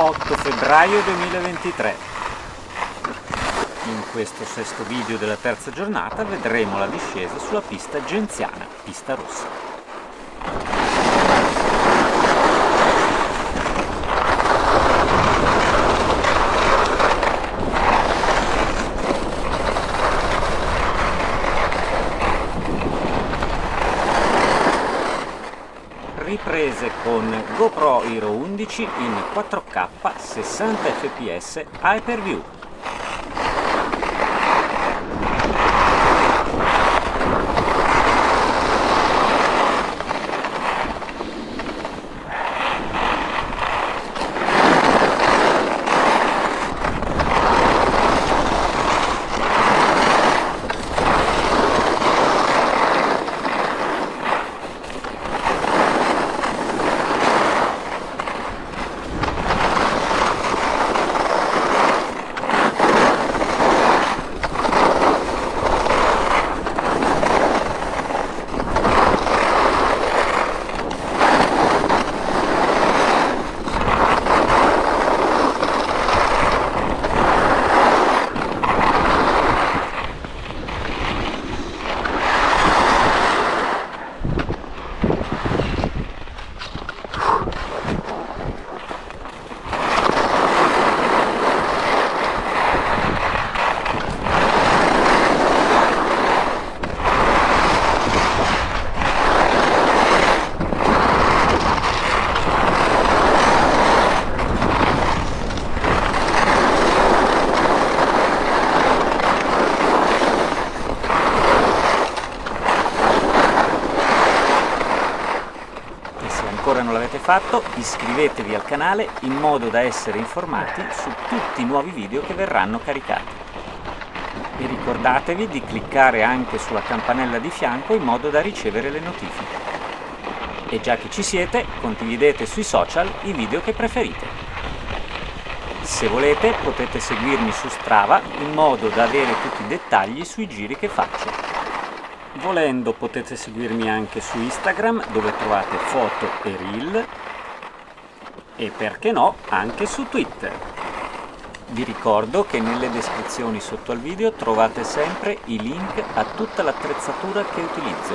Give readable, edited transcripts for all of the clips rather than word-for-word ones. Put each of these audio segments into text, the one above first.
8 febbraio 2023. In questo sesto video della terza giornata vedremo la discesa sulla pista genziana, pista rossa. Riprese con GoPro Hero 11 in 4K 60 fps Hyperview. Ancora non l'avete fatto, iscrivetevi al canale in modo da essere informati su tutti i nuovi video che verranno caricati. E ricordatevi di cliccare anche sulla campanella di fianco in modo da ricevere le notifiche. E già che ci siete, condividete sui social i video che preferite. Se volete potete seguirmi su Strava in modo da avere tutti i dettagli sui giri che faccio. Volendo potete seguirmi anche su Instagram, dove trovate foto e reel, e perché no anche su Twitter. Vi ricordo che nelle descrizioni sotto al video trovate sempre i link a tutta l'attrezzatura che utilizzo.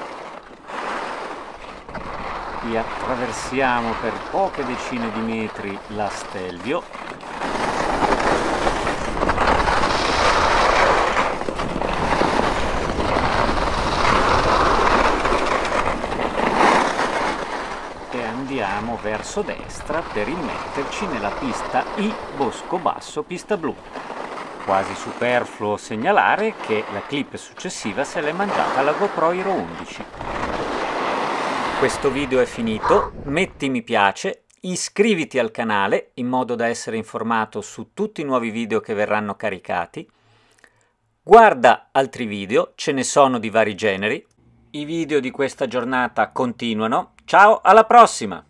E attraversiamo per poche decine di metri la Stelvio. Andiamo verso destra per immetterci nella pista I Bosco Basso pista blu. Quasi superfluo segnalare che la clip successiva se l'è mangiata la GoPro Hero 11. Questo video è finito, metti mi piace, iscriviti al canale in modo da essere informato su tutti i nuovi video che verranno caricati. Guarda altri video, ce ne sono di vari generi. I video di questa giornata continuano. Ciao, alla prossima!